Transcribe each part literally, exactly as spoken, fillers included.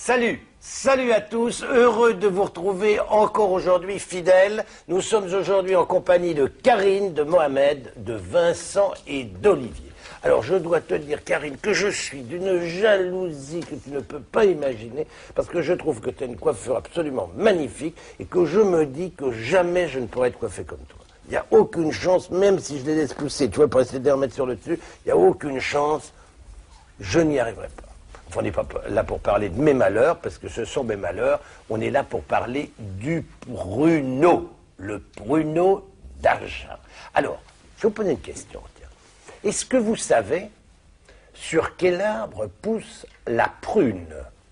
Salut, salut à tous, heureux de vous retrouver encore aujourd'hui fidèles. Nous sommes aujourd'hui en compagnie de Karine, de Mohamed, de Vincent et d'Olivier. Alors je dois te dire, Karine, que je suis d'une jalousie que tu ne peux pas imaginer, parce que je trouve que tu as une coiffure absolument magnifique et que je me dis que jamais je ne pourrais être coiffé comme toi. Il n'y a aucune chance, même si je les laisse pousser, tu vois, pour essayer de les remettre sur le dessus, il n'y a aucune chance, je n'y arriverai pas. On n'est pas là pour parler de mes malheurs, parce que ce sont mes malheurs. On est là pour parler du pruneau, le pruneau d'Agen. Alors, je vais vous poser une question. Est-ce que vous savez sur quel arbre pousse la prune?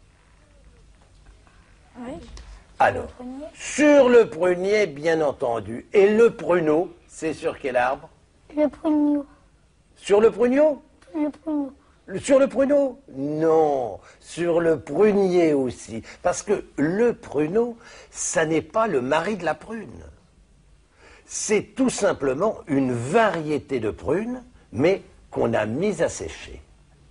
Oui. Alors, sur le prunier, bien entendu. Et le pruneau, c'est sur quel arbre? Le pruneau. Sur le pruneau? Le pruneau. Sur le pruneau? Non, sur le prunier aussi. Parce que le pruneau, ça n'est pas le mari de la prune. C'est tout simplement une variété de prune, mais qu'on a mise à sécher.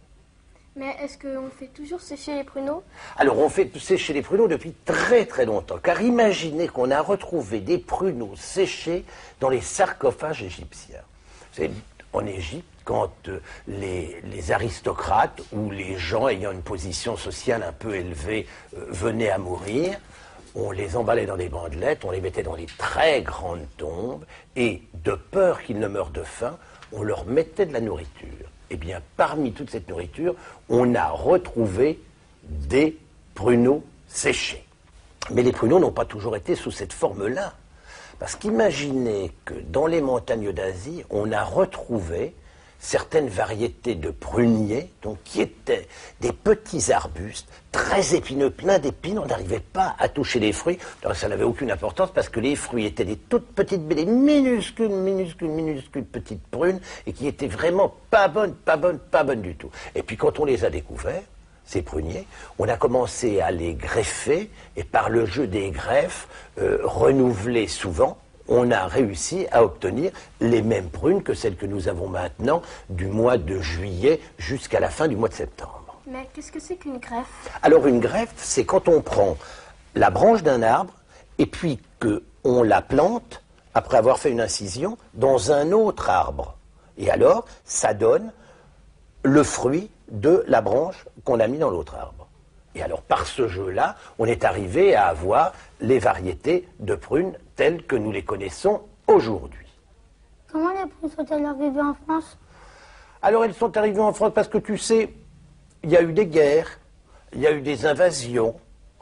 Mais est-ce qu'on fait toujours sécher les pruneaux? Alors, on fait sécher les pruneaux depuis très très longtemps. Car imaginez qu'on a retrouvé des pruneaux séchés dans les sarcophages égyptiens. Vous savez, en Égypte, quand euh, les, les aristocrates ou les gens ayant une position sociale un peu élevée euh, venaient à mourir, on les emballait dans des bandelettes, on les mettait dans des très grandes tombes, et de peur qu'ils ne meurent de faim, on leur mettait de la nourriture. Eh bien, parmi toute cette nourriture, on a retrouvé des pruneaux séchés. Mais les pruneaux n'ont pas toujours été sous cette forme-là. Parce qu'imaginez que dans les montagnes d'Asie, on a retrouvé certaines variétés de pruniers, donc qui étaient des petits arbustes très épineux, pleins d'épines. On n'arrivait pas à toucher les fruits. Alors, ça n'avait aucune importance parce que les fruits étaient des toutes petites, des minuscules, minuscules, minuscules petites prunes et qui étaient vraiment pas bonnes, pas bonnes, pas bonnes du tout. Et puis quand on les a découverts, ces pruniers, on a commencé à les greffer et par le jeu des greffes, euh, renouvelés souvent, on a réussi à obtenir les mêmes prunes que celles que nous avons maintenant du mois de juillet jusqu'à la fin du mois de septembre. Mais qu'est-ce que c'est qu'une greffe? Alors une greffe, c'est quand on prend la branche d'un arbre et puis qu'on la plante, après avoir fait une incision, dans un autre arbre. Et alors, ça donne le fruit de la branche qu'on a mis dans l'autre arbre. Et alors, par ce jeu-là, on est arrivé à avoir les variétés de prunes telles que nous les connaissons aujourd'hui. Comment les prunes sont-elles arrivées en France? Alors, elles sont arrivées en France parce que, tu sais, il y a eu des guerres, il y a eu des invasions,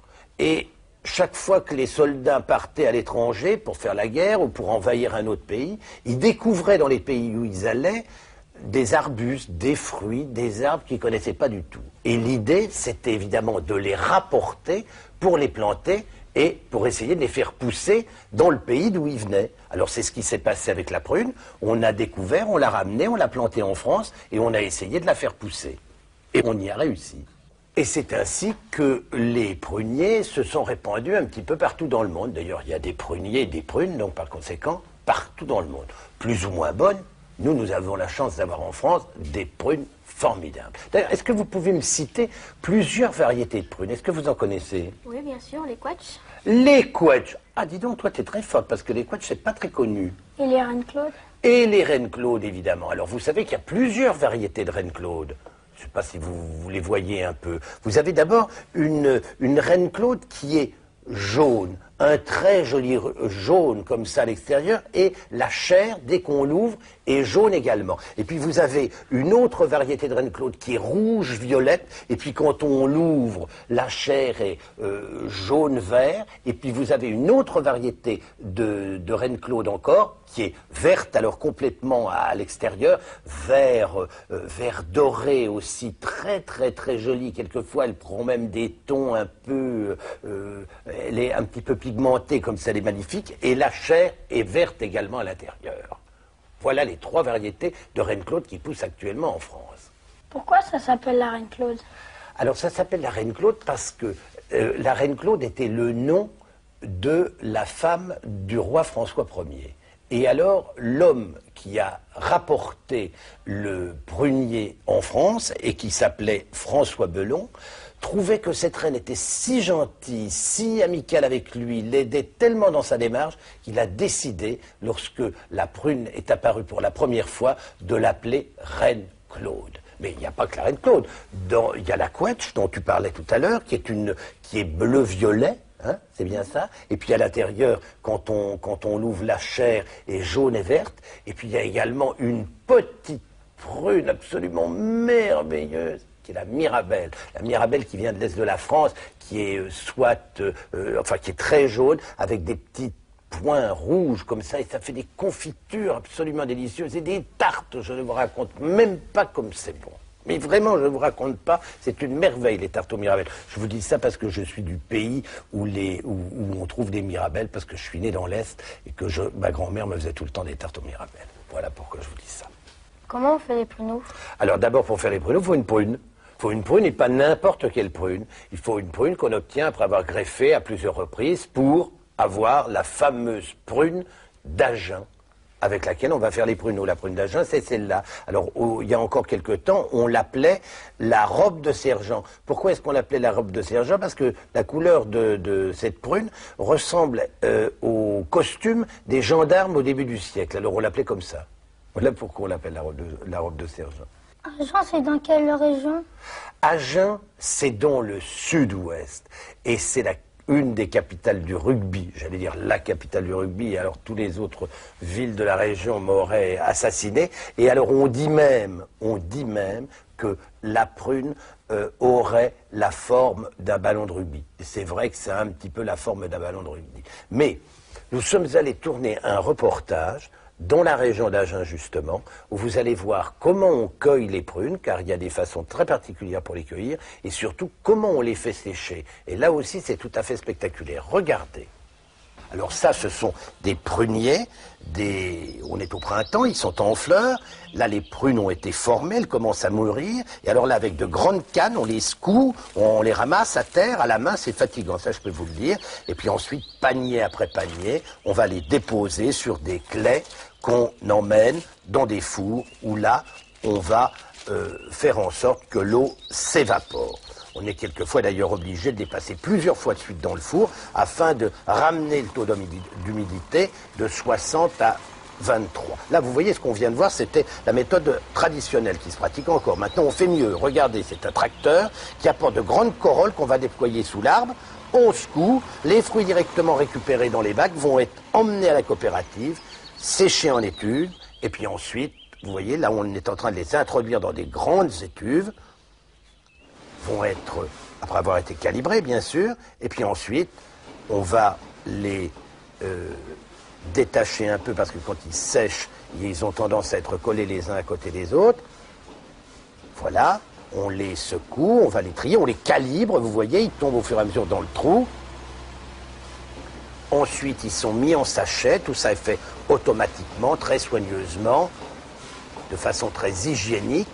et chaque fois que les soldats partaient à l'étranger pour faire la guerre ou pour envahir un autre pays, ils découvraient dans les pays où ils allaient des arbustes, des fruits, des arbres qu'ils ne connaissaient pas du tout. Et l'idée, c'était évidemment de les rapporter pour les planter et pour essayer de les faire pousser dans le pays d'où ils venaient. Alors c'est ce qui s'est passé avec la prune. On a découvert, on l'a ramenée, on l'a plantée en France et on a essayé de la faire pousser. Et on y a réussi. Et c'est ainsi que les pruniers se sont répandus un petit peu partout dans le monde. D'ailleurs, il y a des pruniers et des prunes, donc par conséquent, partout dans le monde. Plus ou moins bonnes. Nous, nous avons la chance d'avoir en France des prunes formidables. D'ailleurs, est-ce que vous pouvez me citer plusieurs variétés de prunes? Est-ce que vous en connaissez? Oui, bien sûr, les quetchs. Les quetchs. Ah, dis donc, toi, tu es très forte, parce que les quetchs, c'est pas très connu. Et les reines Claude? Et les reines Claude, évidemment. Alors, vous savez qu'il y a plusieurs variétés de reines Claude. Je ne sais pas si vous, vous les voyez un peu. Vous avez d'abord une, une reine Claude qui est jaune, un très joli jaune comme ça à l'extérieur, et la chair, dès qu'on l'ouvre, est jaune également. Et puis vous avez une autre variété de reine Claude qui est rouge-violette, et puis quand on l'ouvre, la chair est euh, jaune-vert, et puis vous avez une autre variété de, de reine Claude encore, qui est verte, alors complètement à l'extérieur, vert, euh, vert doré aussi, très très très joli. Quelquefois, elle prend même des tons un peu, euh, elle est un petit peu pigmentée comme ça, elle est magnifique, et la chair est verte également à l'intérieur. Voilà les trois variétés de reine Claude qui poussent actuellement en France. Pourquoi ça s'appelle la reine Claude? Alors ça s'appelle la reine Claude parce que euh, la reine Claude était le nom de la femme du roi François Ier. Et alors, l'homme qui a rapporté le prunier en France, et qui s'appelait François Belon, trouvait que cette reine était si gentille, si amicale avec lui, l'aidait tellement dans sa démarche, qu'il a décidé, lorsque la prune est apparue pour la première fois, de l'appeler Reine Claude. Mais il n'y a pas que la Reine Claude. Dans, il y a la couette dont tu parlais tout à l'heure, qui est, une, qui est bleu-violet. Hein, c'est bien ça. Et puis à l'intérieur, quand on, quand on l'ouvre, la chair est jaune et verte. Et puis il y a également une petite prune absolument merveilleuse, qui est la Mirabelle. La Mirabelle qui vient de l'est de la France, qui est euh, soit, euh, enfin qui est très jaune, avec des petits points rouges comme ça, et ça fait des confitures absolument délicieuses et des tartes. Je ne vous raconte même pas comme c'est bon. Mais vraiment, je ne vous raconte pas, c'est une merveille, les tartes aux mirabelles. Je vous dis ça parce que je suis du pays où, les, où, où on trouve des mirabelles, parce que je suis né dans l'Est et que je, ma grand-mère me faisait tout le temps des tartes aux mirabelles. Voilà pourquoi je vous dis ça. Comment on fait les pruneaux? Alors d'abord, pour faire les pruneaux, il faut une prune. Il faut une prune et pas n'importe quelle prune. Il faut une prune qu'on obtient après avoir greffé à plusieurs reprises pour avoir la fameuse prune d'Agen, avec laquelle on va faire les pruneaux. La prune d'Agen, c'est celle-là. Alors, au, il y a encore quelque temps, on l'appelait la robe de sergent. Pourquoi est-ce qu'on l'appelait la robe de sergent? Parce que la couleur de, de cette prune ressemble euh, au costume des gendarmes au début du siècle. Alors, on l'appelait comme ça. Voilà pourquoi on l'appelle la robe de, la robe de sergent. Agen, c'est dans quelle région? Agen, c'est dans le sud-ouest. Et c'est la une des capitales du rugby, j'allais dire la capitale du rugby, et alors tous les autres villes de la région m'auraient assassiné. Et alors on dit même, on dit même que la prune euh, aurait la forme d'un ballon de rugby. Et c'est vrai que c'est un petit peu la forme d'un ballon de rugby. Mais nous sommes allés tourner un reportage dans la région d'Agen, justement, où vous allez voir comment on cueille les prunes, car il y a des façons très particulières pour les cueillir, et surtout comment on les fait sécher. Et là aussi, c'est tout à fait spectaculaire. Regardez. Alors ça, ce sont des pruniers, des... on est au printemps, ils sont en fleurs. Là, les prunes ont été formées, elles commencent à mûrir. Et alors là, avec de grandes cannes, on les secoue, on les ramasse à terre, à la main, c'est fatigant, ça je peux vous le dire. Et puis ensuite, panier après panier, on va les déposer sur des claies qu'on emmène dans des fours où là, on va euh, faire en sorte que l'eau s'évapore. On est quelquefois d'ailleurs obligé de les passer plusieurs fois de suite dans le four afin de ramener le taux d'humidité de soixante à vingt-trois. Là, vous voyez, ce qu'on vient de voir, c'était la méthode traditionnelle qui se pratique encore. Maintenant, on fait mieux. Regardez, c'est un tracteur qui apporte de grandes corolles qu'on va déployer sous l'arbre. On secoue, les fruits directement récupérés dans les bacs vont être emmenés à la coopérative, séchés en étuves, et puis ensuite, vous voyez, là, on est en train de les introduire dans des grandes étuves, vont être, après avoir été calibrés, bien sûr, et puis ensuite, on va les euh, détacher un peu, parce que quand ils sèchent, ils ont tendance à être collés les uns à côté des autres. Voilà, on les secoue, on va les trier, on les calibre, vous voyez, ils tombent au fur et à mesure dans le trou. Ensuite, ils sont mis en sachet, tout ça est fait automatiquement, très soigneusement, de façon très hygiénique.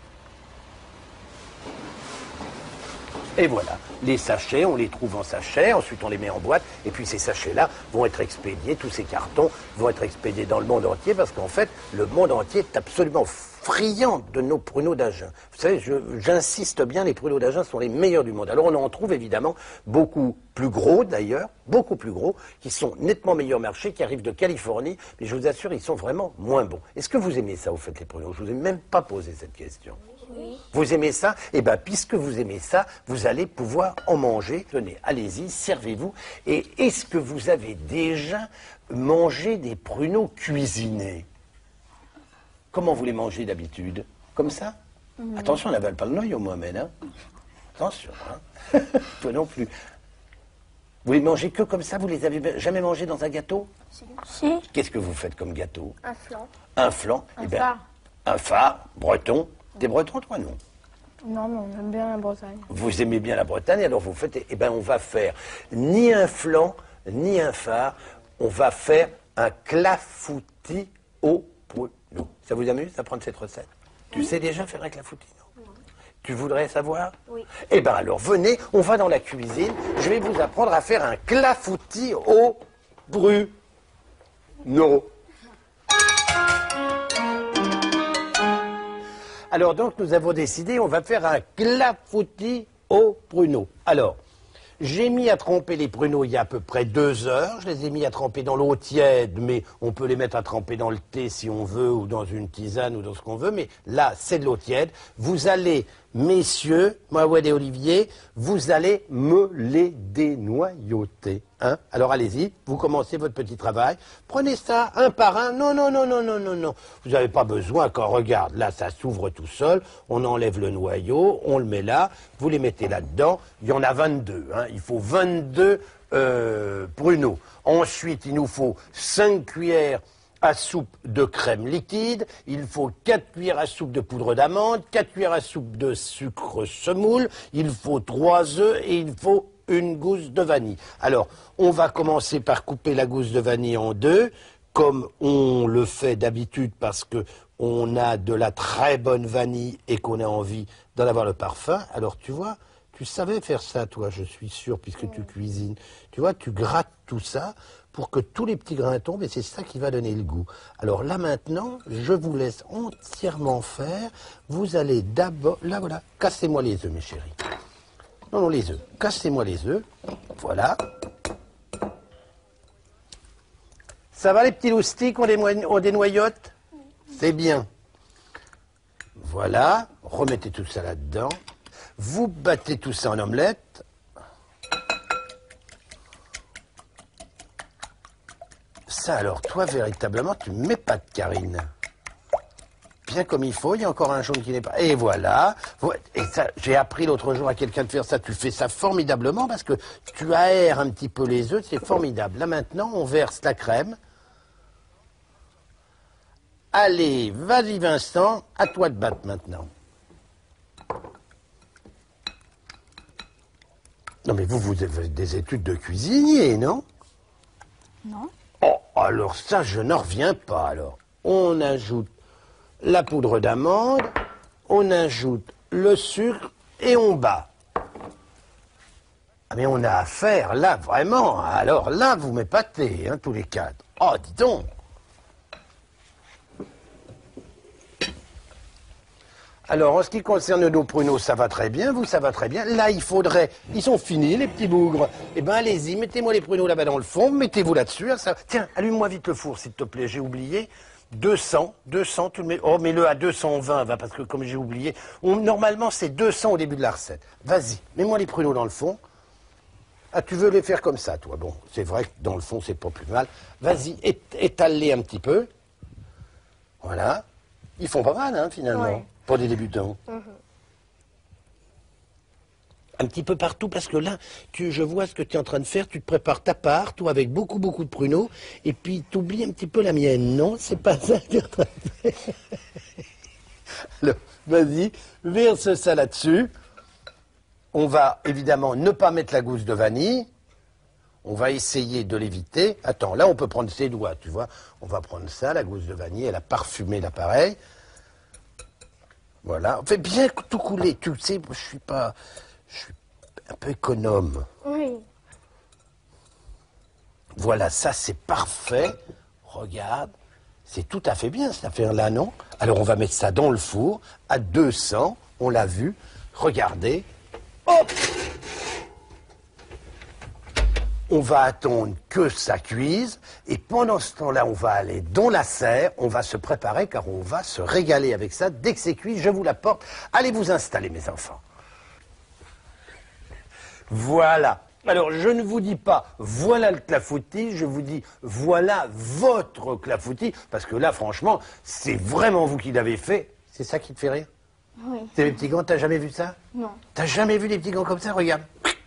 Et voilà, les sachets, on les trouve en sachet, ensuite on les met en boîte, et puis ces sachets-là vont être expédiés, tous ces cartons vont être expédiés dans le monde entier, parce qu'en fait, le monde entier est absolument friand de nos pruneaux d'Agen. Vous savez, j'insiste bien, les pruneaux d'Agen sont les meilleurs du monde. Alors on en trouve évidemment beaucoup plus gros d'ailleurs, beaucoup plus gros, qui sont nettement meilleurs marché, qui arrivent de Californie, mais je vous assure, ils sont vraiment moins bons. Est-ce que vous aimez ça, au fait, les pruneaux? Je ne vous ai même pas posé cette question. Oui. Vous aimez ça? Eh bien, puisque vous aimez ça, vous allez pouvoir en manger. Tenez, allez-y, servez-vous. Et est-ce que vous avez déjà mangé des pruneaux cuisinés? Comment vous les mangez d'habitude? Comme ça? Mmh. Attention, on n'avale pas le noyau, Mohamed. Hein? Attention, hein? Toi non plus. Vous les mangez que comme ça? Vous les avez jamais mangés dans un gâteau? Si. Qu'est-ce que vous faites comme gâteau? Un flan. Un flan? Un eh ben, phare. Un phare, breton. T'es breton, toi, non? Non, mais on aime bien la Bretagne. Vous aimez bien la Bretagne, alors vous faites... Eh bien, on va faire ni un flan, ni un phare. On va faire un clafoutis au pruneau. Ça vous amuse d'apprendre cette recette? Oui. Tu sais déjà faire un clafoutis, non? Oui. Tu voudrais savoir? Oui. Eh bien, alors, venez, on va dans la cuisine. Je vais vous apprendre à faire un clafoutis au pruneau. Alors donc nous avons décidé, on va faire un clafoutis au pruneau. Alors, j'ai mis à tremper les pruneaux il y a à peu près deux heures. Je les ai mis à tremper dans l'eau tiède, mais on peut les mettre à tremper dans le thé si on veut, ou dans une tisane, ou dans ce qu'on veut. Mais là, c'est de l'eau tiède. Vous allez, messieurs, Mouawad et Olivier, vous allez me les dénoyauter. Hein? Alors allez-y, vous commencez votre petit travail. Prenez ça un par un. Non, non, non, non, non, non, non. Vous n'avez pas besoin quand regarde, là, ça s'ouvre tout seul. On enlève le noyau, on le met là. Vous les mettez là-dedans. Il y en a vingt-deux. Hein. Il faut vingt-deux euh, pruneaux. Ensuite, il nous faut cinq cuillères à soupe de crème liquide, il faut quatre cuillères à soupe de poudre d'amande, quatre cuillères à soupe de sucre semoule, il faut trois œufs et il faut une gousse de vanille. Alors, on va commencer par couper la gousse de vanille en deux, comme on le fait d'habitude parce que on a de la très bonne vanille et qu'on a envie d'en avoir le parfum. Alors, tu vois, tu savais faire ça, toi, je suis sûr, puisque tu cuisines. Tu vois, tu grattes tout ça pour que tous les petits grains tombent, et c'est ça qui va donner le goût. Alors là, maintenant, je vous laisse entièrement faire. Vous allez d'abord... Là, voilà, cassez-moi les œufs, mes chéris. Non, non, les œufs. Cassez-moi les œufs. Voilà. Ça va, les petits loustiques, on, dénoy... on dénoyote? C'est bien. Voilà. Remettez tout ça là-dedans. Vous battez tout ça en omelette. Ça alors, toi, véritablement, tu ne mets pas de Karine. Bien comme il faut, il y a encore un jaune qui n'est pas... Et voilà. Et ça, j'ai appris l'autre jour à quelqu'un de faire ça. Tu fais ça formidablement parce que tu aères un petit peu les œufs, c'est formidable. Là maintenant, on verse la crème. Allez, vas-y Vincent, à toi de battre maintenant. Non mais vous, vous avez des études de cuisinier, non? Non. Oh, alors ça, je n'en reviens pas, alors. On ajoute la poudre d'amande, on ajoute le sucre et on bat. Ah, mais on a affaire, là, vraiment, alors là, vous m'épatez, hein, tous les quatre. Oh, dis donc. Alors, en ce qui concerne nos pruneaux, ça va très bien, vous, ça va très bien. Là, il faudrait... Ils sont finis, les petits bougres. Eh bien, allez-y, mettez-moi les pruneaux là-bas dans le fond, mettez-vous là-dessus. Hein, ça... Tiens, allume-moi vite le four, s'il te plaît, j'ai oublié. deux cents, deux cents, tu le mets... Oh, mets-le à deux cent vingt, va, parce que comme j'ai oublié... On... Normalement, c'est deux cents au début de la recette. Vas-y, mets-moi les pruneaux dans le fond. Ah, tu veux les faire comme ça, toi. Bon, c'est vrai que dans le fond, c'est pas plus mal. Vas-y, é... étale-les un petit peu. Voilà. Ils font pas mal, hein, finalement. Ouais. Pour des débutants. Mmh. Un petit peu partout, parce que là, tu, je vois ce que tu es en train de faire. Tu te prépares ta part, toi, avec beaucoup, beaucoup de pruneaux, et puis tu oublies un petit peu la mienne. Non, c'est pas ça que tu es en train de faire. Alors, vas-y, verse ça là-dessus. On va, évidemment, ne pas mettre la gousse de vanille. On va essayer de l'éviter. Attends, là, on peut prendre ses doigts, tu vois. On va prendre ça, la gousse de vanille, elle a parfumé l'appareil. Voilà, on fait bien tout couler. Tu sais, je suis pas, je suis un peu économe. Oui. Voilà, ça c'est parfait. Regarde, c'est tout à fait bien cette affaire-là, non? Alors on va mettre ça dans le four à deux cents. On l'a vu. Regardez. Hop! On va attendre que ça cuise, et pendant ce temps-là, on va aller dans la serre, on va se préparer, car on va se régaler avec ça. Dès que c'est cuit, je vous l'apporte. Allez vous installer, mes enfants. Voilà. Alors, je ne vous dis pas, voilà le clafoutis, je vous dis, voilà votre clafoutis, parce que là, franchement, c'est vraiment vous qui l'avez fait. C'est ça qui te fait rire? Oui. C'est les petits gants, t'as jamais vu ça? Non. T'as jamais vu les petits gants comme ça? Regarde.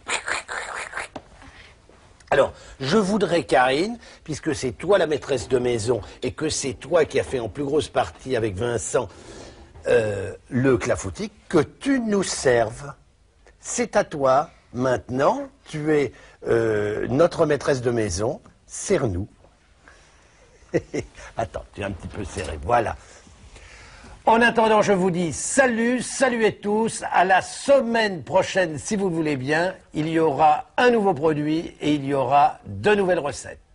Alors, je voudrais, Karine, puisque c'est toi la maîtresse de maison et que c'est toi qui as fait en plus grosse partie avec Vincent euh, le clafoutis, que tu nous serves. C'est à toi, maintenant, tu es euh, notre maîtresse de maison, serre-nous. Attends, tu es un petit peu serré, voilà. En attendant, je vous dis salut, salut à tous. À la semaine prochaine, si vous le voulez bien, il y aura un nouveau produit et il y aura de nouvelles recettes.